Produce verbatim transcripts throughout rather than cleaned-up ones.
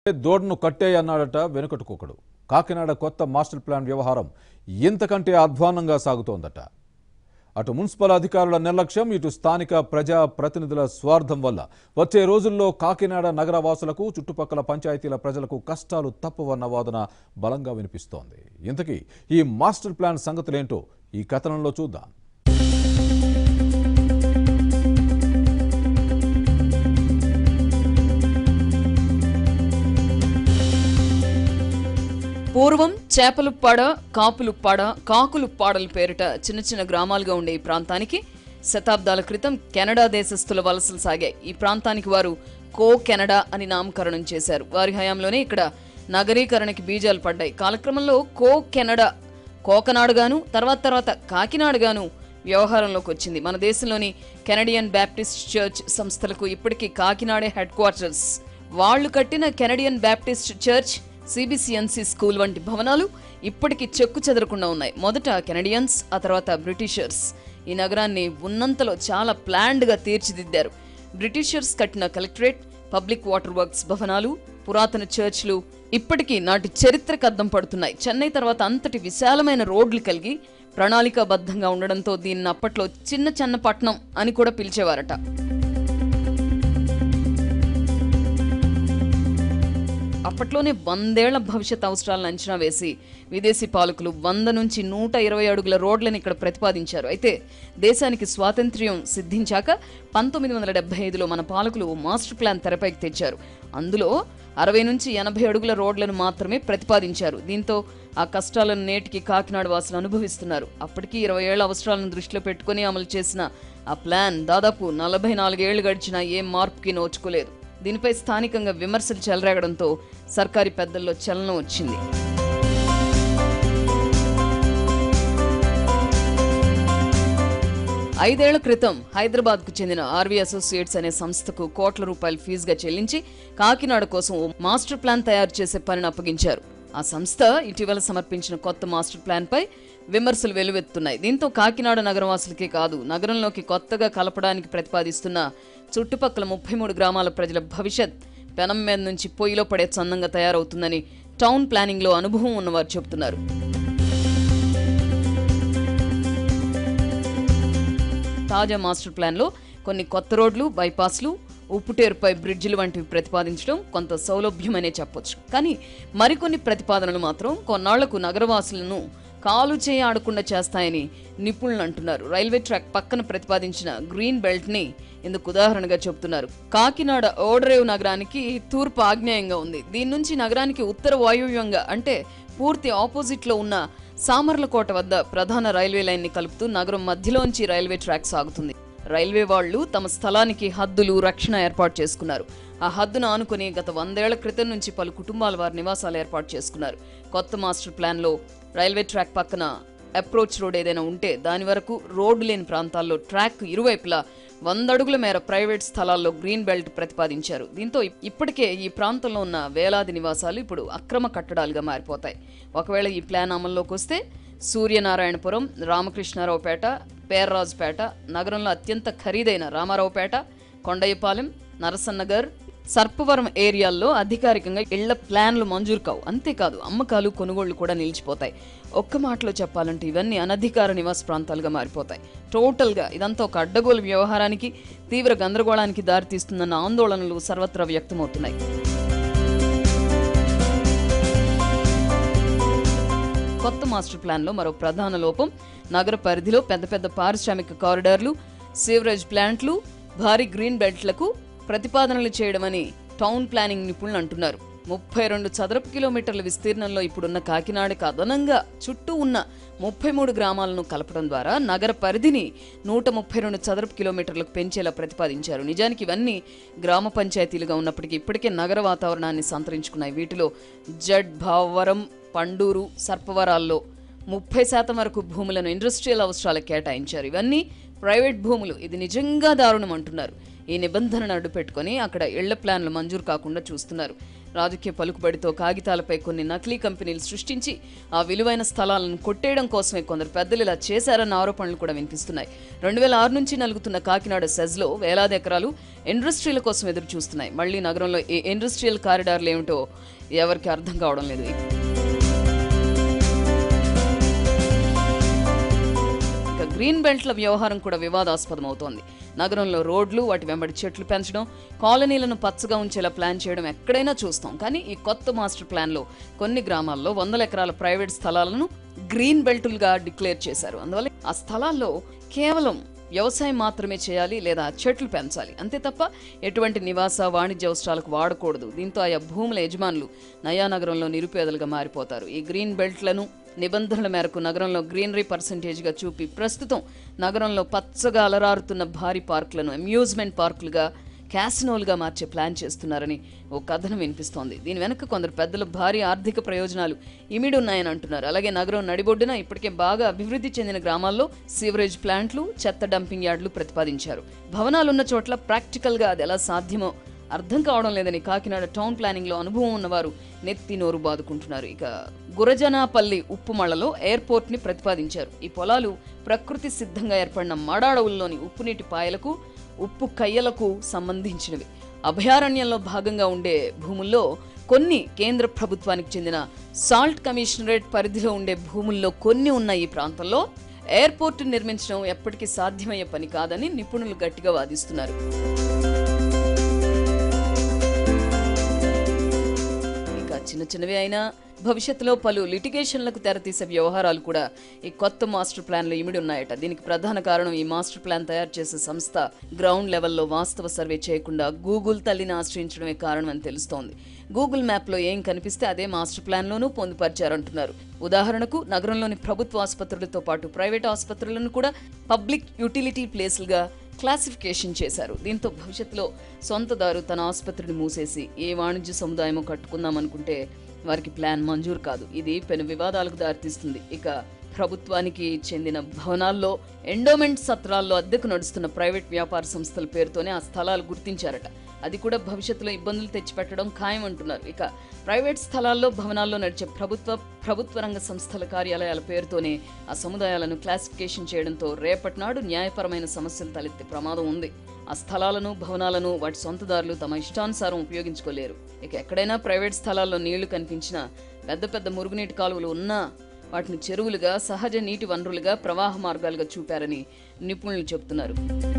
దోడ్ను కట్టే అన్నాడట వెనుకటుకొకడు. కాకినాడ కొత్త మాస్టర్ ప్లాన్ వ్యవహారం ఇంతకంటే అధ్వాన్నంగా సాగుతోందట. అటు మున్సిపల్ అధికారుల నిర్లక్ష్యం, ఇటు స్థానిక ప్రజా ప్రతినిధుల స్వార్థం వల్ల వచ్చే రోజుల్లో కాకినాడ నగర వాసులకు, చుట్టుపక్కల పంచాయతీల ప్రజలకు కష్టాలు తప్పవన్న వాదన బలంగా వినిపిస్తోంది. ఇంతకీ ఈ మాస్టర్ ప్లాన్ సంగతులేంటో ఈ కథనంలో చూద్దాం. పూర్వం చేపలుప్పాడ, కాపులుప్పాడ, కాకులుప్పాడల పేరిట చిన్న చిన్న గ్రామాలుగా ఉండే ఈ ప్రాంతానికి శతాబ్దాల క్రితం కెనడా దేశస్థుల వలసలు సాగాయి. ఈ ప్రాంతానికి వారు కో కెనడా అని నామకరణం చేశారు. వారి హయాంలోనే ఇక్కడ నగరీకరణకి బీజాలు పడ్డాయి. కాలక్రమంలో కో కెనడా కోకనాడుగాను, తర్వాత తర్వాత కాకినాడగాను వ్యవహారంలోకి వచ్చింది. మన దేశంలోని కెనడియన్ బ్యాప్టిస్ట్ చర్చ్ సంస్థలకు ఇప్పటికీ కాకినాడే హెడ్ క్వార్టర్స్. వాళ్లు కట్టిన Canadian Baptist church, CBCNC school వంటి భవనాలు ఇప్పటికీ చెక్కు చెదరకుండా ఉన్నాయి. మొదట కెనడియన్స్, ఆ తర్వాత బ్రిటిషర్స్ ఈ నగరాన్ని ఉన్నంతలో చాలా ప్లాన్డ్గా తీర్చిదిద్దారు. బ్రిటిషర్స్ కట్టిన కలెక్టరేట్, పబ్లిక్ వాటర్ వర్క్స్ భవనాలు, పురాతన చర్చ్లు ఇప్పటికీ నాటి చరిత్రకు అద్దం పడుతున్నాయి. చెన్నై తర్వాత అంతటి విశాలమైన రోడ్లు కలిగి ప్రణాళికాబద్ధంగా ఉండడంతో దీన్ని అప్పట్లో చిన్న చన్నపట్నం అని కూడా పిలిచేవారట. అప్పట్లోనే వందేళ్ల భవిష్యత్ అవసరాలను అంచనా వేసి విదేశీ పాలకులు వంద నుంచి నూట ఇరవై అడుగుల రోడ్లను ఇక్కడ ప్రతిపాదించారు. అయితే దేశానికి స్వాతంత్ర్యం సిద్ధించాక పంతొమ్మిది వందల డెబ్బై ఐదులో మన పాలకులు మాస్టర్ ప్లాన్ తెరపైకి తెచ్చారు. అందులో అరవై నుంచి ఎనభై అడుగుల రోడ్లను మాత్రమే ప్రతిపాదించారు. దీంతో ఆ కష్టాలను నేటికి కాకినాడ వాసులు అనుభవిస్తున్నారు. అప్పటికీ ఇరవై ఏళ్ల అవసరాలను దృష్టిలో పెట్టుకుని అమలు చేసిన ఆ ప్లాన్ దాదాపు నలభై నాలుగేళ్లు గడిచినా ఏం మార్పుకి నోచుకోలేదు. దీనిపై స్థానికంగా విమర్శలు చెలరేగడంతో సర్కారీ పెద్దల్లో చలనం వచ్చింది. ఐదేళ్ల క్రితం హైదరాబాద్ కు చెందిన ఆర్వీ అసోసియేట్స్ అనే సంస్థకు కోట్ల రూపాయల ఫీజుగా చెల్లించి కాకినాడ కోసం ఓ మాస్టర్ ప్లాన్ తయారు చేసే పనిని అప్పగించారు. ఆ సంస్థ ఇటీవల సమర్పించిన కొత్త మాస్టర్ ప్లాన్ పై విమర్శలు వెలువెత్తున్నాయి. దీంతో కాకినాడ నగరవాసులకే కాదు, నగరంలోకి కొత్తగా కలపడానికి ప్రతిపాదిస్తున్న చుట్టుపక్కల ముప్పై మూడు గ్రామాల ప్రజల భవిష్యత్ పెనం మీద నుంచి పొయ్యిలో పడే చందంగా తయారవుతుందని టౌన్ ప్లానింగ్ లో అనుభవం ఉన్నవారు చెబుతున్నారు. తాజా మాస్టర్ ప్లాన్ లో కొన్ని కొత్త రోడ్లు, బైపాస్లు, ఉప్పుటేరుపై బ్రిడ్జిలు వంటివి ప్రతిపాదించడం కొంత సౌలభ్యమనే చెప్పొచ్చు. కానీ మరికొన్ని ప్రతిపాదనలు మాత్రం కొన్నాళ్లకు నగరవాసులను కాలు చేయి ఆడకుండా చేస్తాయని నిపుణులు అంటున్నారు. రైల్వే ట్రాక్ పక్కన ప్రతిపాదించిన గ్రీన్ బెల్ట్ ని ఇందుకు ఉదాహరణగా చెబుతున్నారు. కాకినాడ ఓడరేవు నగరానికి తూర్పు ఆగ్నేయంగా ఉంది. దీని నుంచి నగరానికి ఉత్తర వాయువ్యంగా అంటే పూర్తి ఆపోజిట్ లో ఉన్న సామర్లకోట వద్ద ప్రధాన రైల్వే లైన్ ని కలుపుతూ నగరం మధ్యలోంచి రైల్వే ట్రాక్ సాగుతుంది. రైల్వే వాళ్లు తమ స్థలానికి హద్దులు, రక్షణ ఏర్పాటు చేసుకున్నారు. ఆ హద్దును ఆనుకుని గత వందేళ్ల క్రితం నుంచి పలు కుటుంబాల వారి నివాసాలు ఏర్పాటు చేసుకున్నారు. కొత్త మాస్టర్ ప్లాన్ లో రైల్వే ట్రాక్ పక్కన అప్రోచ్ రోడ్ ఏదైనా ఉంటే దాని వరకు రోడ్డు లేని ప్రాంతాల్లో ట్రాక్ ఇరువైపులా వంద అడుగుల మేర ప్రైవేట్ స్థలాల్లో గ్రీన్ బెల్ట్ ప్రతిపాదించారు. దీంతో ఇప్పటికే ఈ ప్రాంతంలో ఉన్న వేలాది నివాసాలు ఇప్పుడు అక్రమ కట్టడాలుగా మారిపోతాయి. ఒకవేళ ఈ ప్లాన్ అమల్లోకి వస్తే సూర్యనారాయణపురం, రామకృష్ణారావుపేట, పేర్రాజుపేట, నగరంలో అత్యంత ఖరీదైన రామారావుపేట, కొండయ్యపాలెం, నరసన్నగర్, సర్పవరం ఏరియాల్లో అధికారికంగా ఇళ్ల ప్లాన్లు మంజూరు కావు. అంతేకాదు అమ్మకాలు, కొనుగోళ్లు కూడా నిలిచిపోతాయి. ఒక్క మాటలో చెప్పాలంటే ఇవన్నీ అనధికార నివాస ప్రాంతాలుగా మారిపోతాయి. టోటల్గా ఇదంతా ఒక అడ్డగోలు వ్యవహారానికి, తీవ్ర గందరగోళానికి దారితీస్తుందన్న ఆందోళనలు సర్వత్రా వ్యక్తమవుతున్నాయి. కొత్త మాస్టర్ ప్లాన్ లో మరో ప్రధాన లోపం నగర పరిధిలో పెద్ద పెద్ద పారిశ్రామిక కారిడార్లు, సీవరేజ్ ప్లాంట్లు, భారీ గ్రీన్ బెల్ట్లకు ప్రతిపాదనలు చేయడమని టౌన్ ప్లానింగ్ నిపుణులు అంటున్నారు. ముప్పై రెండు చదరపు కిలోమీటర్ల విస్తీర్ణంలో ఇప్పుడున్న కాకినాడకు అదనంగా చుట్టూ ఉన్న ముప్పై మూడు గ్రామాలను కలపడం ద్వారా నగర పరిధిని నూట ముప్పై రెండు చదరపు కిలోమీటర్లకు పెంచేలా ప్రతిపాదించారు. నిజానికి ఇవన్నీ గ్రామ పంచాయతీలుగా ఉన్నప్పటికీ ఇప్పటికే నగర వాతావరణాన్ని సంతరించుకున్నాయి. వీటిలో జడ్, భావవరం, పండూరు, సర్పవరాల్లో ముప్పై శాతం వరకు భూములను ఇండస్ట్రియల్ అవసరాలకు కేటాయించారు. ఇవన్నీ ప్రైవేట్ భూములు. ఇది నిజంగా దారుణం అంటున్నారు. ఈ నిబంధనను అడ్డుపెట్టుకుని అక్కడ ఇళ్ల ప్లాన్లు మంజూరు కాకుండా చూస్తున్నారు. రాజకీయ పలుకుబడితో కాగితాలపై కొన్ని నకిలీ కంపెనీలు సృష్టించి ఆ విలువైన స్థలాలను కొట్టేయడం కోసమే కొందరు పెద్దలు ఇలా చేశారన్న ఆరోపణలు కూడా వినిపిస్తున్నాయి. రెండు వేల ఆరు నుంచి నలుగుతున్న కాకినాడ సెజ్లో వేలాది ఎకరాలు ఇండస్ట్రీల కోసం ఎదురు చూస్తున్నాయి. మళ్లీ నగరంలో ఏ ఇండస్ట్రియల్ కారిడార్లు ఏమిటో ఎవరికి అర్థం కావడం లేదు. గ్రీన్ బెల్ట్ల వ్యవహారం కూడా వివాదాస్పదం అవుతోంది. నగరంలో రోడ్లు, వాటి వెంబడి చెట్లు పెంచడం, కాలనీలను పచ్చగా ఉంచేలా ప్లాన్ చేయడం ఎక్కడైనా చూస్తాం. కానీ ఈ కొత్త మాస్టర్ ప్లాన్లో కొన్ని గ్రామాల్లో వందల ఎకరాల ప్రైవేట్ స్థలాలను గ్రీన్ బెల్టులుగా డిక్లేర్ చేశారు. అందువల్ల ఆ స్థలాల్లో కేవలం వ్యవసాయం మాత్రమే చేయాలి లేదా చెట్లు పెంచాలి, అంతే తప్ప ఎటువంటి నివాస వాణిజ్య అవసరాలకు వాడకూడదు. దీంతో ఆయా భూముల యజమానులు నయానగరంలో నిరుపేదలుగా మారిపోతారు. ఈ గ్రీన్ బెల్ట్లను నిబంధనల మేరకు నగరంలో గ్రీనరీ పర్సంటేజ్గా చూపి ప్రస్తుతం నగరంలో పచ్చగా అలరారుతున్న భారీ పార్కులను అమ్యూజ్మెంట్ పార్కులుగా, క్యాసినోలుగా మార్చే ప్లాన్ చేస్తున్నారని ఓ కథనం వినిపిస్తోంది. దీని వెనక కొందరు పెద్దల భారీ ఆర్థిక ప్రయోజనాలు ఇమిడి ఉన్నాయని అంటున్నారు. అలాగే నగరం నడిబొడ్డున ఇప్పటికే బాగా అభివృద్ధి చెందిన గ్రామాల్లో సీవరేజ్ ప్లాంట్లు, చెత్త డంపింగ్ యార్డులు ప్రతిపాదించారు. భవనాలున్న చోట్ల ప్రాక్టికల్గా అది ఎలా సాధ్యమో అర్థం కావడం లేదని కాకినాడ టౌన్ ప్లానింగ్లో అనుభవం ఉన్నవారు నెత్తి నోరు బాదుకుంటున్నారు. ఇక గురజనాపల్లి ఉప్పుమళ్లలో ఎయిర్పోర్ట్ని ప్రతిపాదించారు. ఈ పొలాలు ప్రకృతి సిద్ధంగా ఏర్పడిన మడాడవుల్లోని ఉప్పునీటి పాయలకు, ఉప్పు కయ్యలకు సంబంధించినవి. అభయారణ్యంలో భాగంగా ఉండే భూముల్లో కొన్ని కేంద్ర ప్రభుత్వానికి చెందిన సాల్ట్ కమిషనరేట్ పరిధిలో ఉండే భూముల్లో కొన్ని ఉన్న ఈ ప్రాంతంలో ఎయిర్పోర్ట్ నిర్మించడం ఎప్పటికీ సాధ్యమయ్యే పని కాదని నిపుణులు గట్టిగా వాదిస్తున్నారు. చిన్న చిన్నవి అయినా భవిష్యత్తులో పలు లిటిగేషన్లకు తెరతీసే వ్యవహారాలు కూడా ఈ కొత్త మాస్టర్ ప్లాన్లో ఇమిడి ఉన్నాయట. దీనికి ప్రధాన కారణం ఈ మాస్టర్ ప్లాన్ తయారు చేసే సంస్థ గ్రౌండ్ లెవెల్లో వాస్తవ సర్వే చేయకుండా గూగుల్ తల్లిని ఆశ్రయించడమే కారణం అని తెలుస్తోంది. గూగుల్ మ్యాప్లో ఏం కనిపిస్తే అదే మాస్టర్ ప్లాన్లోనూ పొందుపరిచారంటున్నారు. ఉదాహరణకు నగరంలోని ప్రభుత్వ ఆసుపత్రులతో పాటు ప్రైవేట్ ఆసుపత్రులను కూడా పబ్లిక్ యూటిలిటీ ప్లేస్లుగా క్లాసిఫికేషన్ చేశారు. దీంతో భవిష్యత్తులో సొంతదారు తన ఆసుపత్రిని మూసేసి ఏ వాణిజ్య సముదాయమో కట్టుకుందామనుకుంటే వారికి ప్లాన్ మంజూరు కాదు. ఇది పెను వివాదాలకు దారితీస్తుంది. ఇక ప్రభుత్వానికి చెందిన భవనాల్లో, ఎండోమెంట్ సత్రాల్లో అద్దెకు నడుస్తున్న ప్రైవేట్ వ్యాపార సంస్థల పేరుతోనే ఆ స్థలాలు గుర్తించారట. అది కూడా భవిష్యత్తులో ఇబ్బందులు తెచ్చిపెట్టడం ఖాయం అంటున్నారు. ఇక ప్రైవేట్ స్థలాల్లో, భవనాల్లో నడిచే ప్రభుత్వ ప్రభుత్వ రంగ సంస్థల కార్యాలయాల పేరుతోనే ఆ సముదాయాలను క్లాసిఫికేషన్ చేయడంతో రేపటి నాడు న్యాయపరమైన సమస్యలు తలెత్తే ప్రమాదం ఉంది. ఆ స్థలాలను, భవనాలను వాటి సొంతదారులు తమ ఇష్టానుసారం ఉపయోగించుకోలేరు. ఇక ఎక్కడైనా ప్రైవేట్ స్థలాల్లో నీళ్లు కనిపించినా, పెద్ద పెద్ద మురుగునీటి కాలువలు ఉన్నా వాటిని చెరువులుగా, సహజ నీటి వనరులుగా, ప్రవాహ మార్గాలుగా చూపారని నిపుణులు చెబుతున్నారు.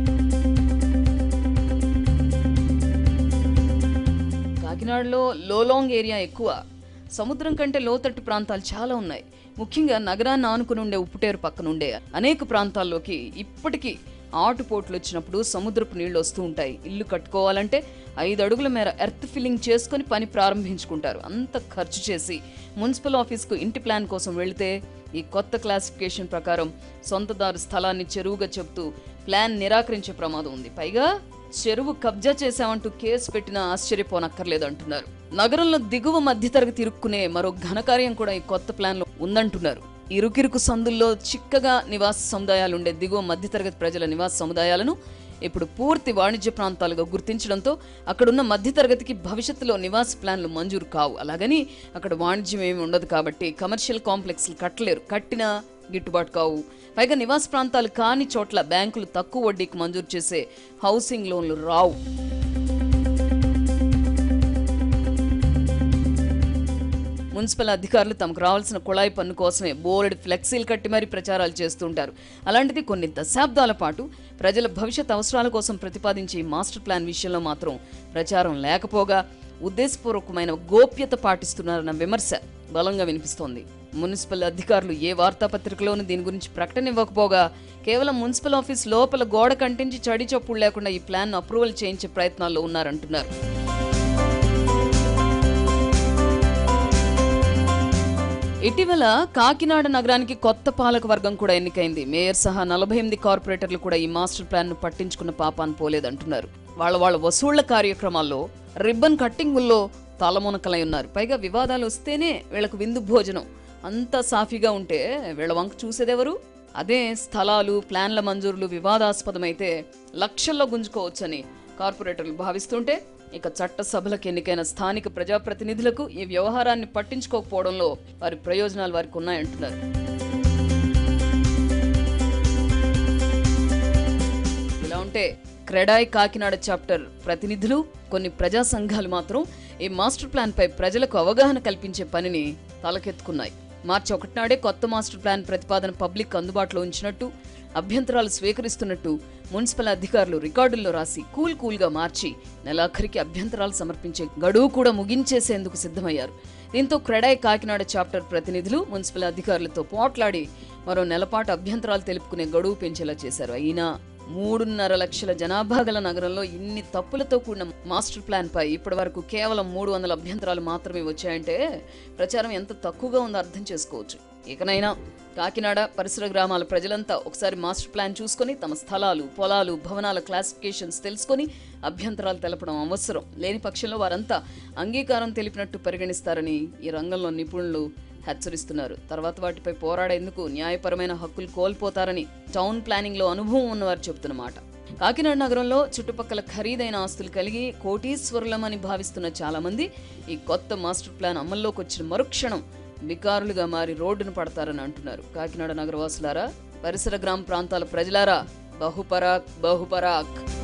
కాకినాడలో లోలాంగ్ ఏరియా ఎక్కువ, సముద్రం కంటే లోతట్టు ప్రాంతాలు చాలా ఉన్నాయి. ముఖ్యంగా నగరాన్ని ఆనుకుని ఉండే ఉప్పుటేరు పక్కనుండే అనేక ప్రాంతాల్లోకి ఇప్పటికీ ఆటుపోట్లు వచ్చినప్పుడు సముద్రపు నీళ్లు వస్తూ ఉంటాయి. ఇల్లు కట్టుకోవాలంటే ఐదు అడుగుల మేర ఎర్త్ ఫిల్లింగ్ చేసుకుని పని ప్రారంభించుకుంటారు. అంత ఖర్చు చేసి మున్సిపల్ ఆఫీస్కు ఇంటి ప్లాన్ కోసం వెళితే ఈ కొత్త క్లాసిఫికేషన్ ప్రకారం సొంతదారు స్థలాన్ని చెరువుగా చెబుతూ ప్లాన్ నిరాకరించే ప్రమాదం ఉంది. పైగా చెరువు కబ్జా చేశామంటూ కేసు పెట్టినా ఆశ్చర్యపోనక్కర్లేదంటున్నారు. నగరంలో దిగువ మధ్యతరగతి ఇరుక్కునే మరో ఘనకార్యం కూడా ఈ కొత్త ప్లాన్లో ఉందంటున్నారు. ఇరుకిరుకు సందుల్లో చిక్కగా నివాస సముదాయాలుండే దిగువ మధ్యతరగతి ప్రజల నివాస సముదాయాలను ఇప్పుడు పూర్తి వాణిజ్య ప్రాంతాలుగా గుర్తించడంతో అక్కడున్న మధ్యతరగతికి భవిష్యత్తులో నివాస ప్లాన్లు మంజూరు కావు. అలాగని అక్కడ వాణిజ్యం ఏమి ఉండదు కాబట్టి కమర్షియల్ కాంప్లెక్స్లు కట్టలేరు, కట్టినా గిట్టుబాటు కావు. పైగా నివాస ప్రాంతాలు కాని చోట్ల బ్యాంకులు తక్కువ వడ్డీకి మంజూరు చేసే హౌసింగ్ లోన్లు రావు. మున్సిపల్ అధికారులు తమకు రావాల్సిన కుళాయి పన్ను కోసమే బోర్డు ఫ్లెక్సీలు కట్టి మరీ ప్రచారాలు చేస్తుంటారు. అలాంటిది కొన్ని దశాబ్దాల పాటు ప్రజల భవిష్యత్ అవసరాల కోసం ప్రతిపాదించే మాస్టర్ ప్లాన్ విషయంలో మాత్రం ప్రచారం లేకపోగా ఉద్దేశపూర్వకమైన గోప్యత పాటిస్తున్నారన్న విమర్శ బలంగా వినిపిస్తోంది. మున్సిపల్ అధికారులు ఏ వార్తాపత్రికలోనూ దీని గురించి ప్రకటన ఇవ్వకపోగా కేవలం మున్సిపల్ ఆఫీస్ లోపల గోడ కంటించి చడి చప్పుడు లేకుండా ఈ ప్లాన్ అప్రూవల్ చేయించే ప్రయత్నాల్లో ఉన్నారంటున్నారు. ఇటీవల కాకినాడ నగరానికి కొత్త పాలక వర్గం కూడా ఎన్నికైంది. మేయర్ సహా నలభై ఎనిమిది కార్పొరేటర్లు కూడా ఈ మాస్టర్ ప్లాన్ ను పట్టించుకున్న పాపాన్ని పోలేదంటున్నారు. వాళ్ళ వాళ్ళ వసూళ్ల కార్యక్రమాల్లో, రిబ్బన్ కట్టింగుల్లో తలమునకలై ఉన్నారు. పైగా వివాదాలు వస్తేనే వీళ్ళకు విందు భోజనం. అంతా సాఫీగా ఉంటే వీళ్ళ వంక చూసేదెవరు? అదే స్థలాలు, ప్లాన్ల మంజూరులు వివాదాస్పదమైతే లక్షల్లో గుంజుకోవచ్చని కార్పొరేటర్లు భావిస్తుంటే ఇక చట్టసభలకు ఎన్నికైన స్థానిక ప్రజాప్రతినిధులకు ఈ వ్యవహారాన్ని పట్టించుకోకపోవడంలో వారి ప్రయోజనాలు వారికి ఉన్నాయంటున్నారు. ఇలా ఉంటే క్రెడాయ్ కాకినాడ చాప్టర్ ప్రతినిధులు, కొన్ని ప్రజా సంఘాలు మాత్రం ఈ మాస్టర్ ప్లాన్ పై ప్రజలకు అవగాహన కల్పించే పనిని తలకెత్తుకున్నాయి. మార్చి ఒకటి నాడే కొత్త మాస్టర్ ప్లాన్ ప్రతిపాదన పబ్లిక్ అందుబాటులో ఉంచినట్టు, అభ్యంతరాలు స్వీకరిస్తున్నట్టు మున్సిపల్ అధికారులు రికార్డుల్లో రాసి కూల్ కూల్గా మార్చి నెలాఖరికి అభ్యంతరాలు సమర్పించే గడువు కూడా ముగించేసేందుకు సిద్ధమయ్యారు. దీంతో క్రెడాయ్ కాకినాడ చాప్టర్ ప్రతినిధులు మున్సిపల్ అధికారులతో పోట్లాడి మరో నెలపాటు అభ్యంతరాలు తెలుపుకునే గడువు పెంచేలా చేశారు. అయినా మూడున్నర లక్షల జనాభా గల నగరంలో ఇన్ని తప్పులతో కూడిన మాస్టర్ ప్లాన్ పై ఇప్పటి వరకు కేవలం మూడు వందల అభ్యంతరాలు మాత్రమే వచ్చాయంటే ప్రచారం ఎంత తక్కువగా ఉందో అర్థం చేసుకోవచ్చు. ఇకనైనా కాకినాడ పరిసర గ్రామాల ప్రజలంతా ఒకసారి మాస్టర్ ప్లాన్ చూసుకొని తమ స్థలాలు, పొలాలు, భవనాల క్లాసిఫికేషన్స్ తెలుసుకొని అభ్యంతరాలు తెలపడం అవసరం. లేని పక్షంలో వారంతా అంగీకారం తెలిపినట్టు పరిగణిస్తారని ఈ రంగంలో నిపుణులు హెచ్చరిస్తున్నారు. తర్వాత వాటిపై పోరాడేందుకు న్యాయపరమైన హక్కులు కోల్పోతారని టౌన్ ప్లానింగ్ లో అనుభవం ఉన్నవారు చెబుతున్నమాట. కాకినాడ నగరంలో చుట్టుపక్కల ఖరీదైన ఆస్తులు కలిగి కోటీశ్వరులమని భావిస్తున్న చాలా మంది ఈ కొత్త మాస్టర్ ప్లాన్ అమల్లోకి వచ్చిన మరుక్షణం బికారులుగా మారి రోడ్డును పడతారని అంటున్నారు. కాకినాడ నగరవాసులారా, పరిసర గ్రామ ప్రాంతాల ప్రజలారా, బహుపరాక్ బహుపరాక్.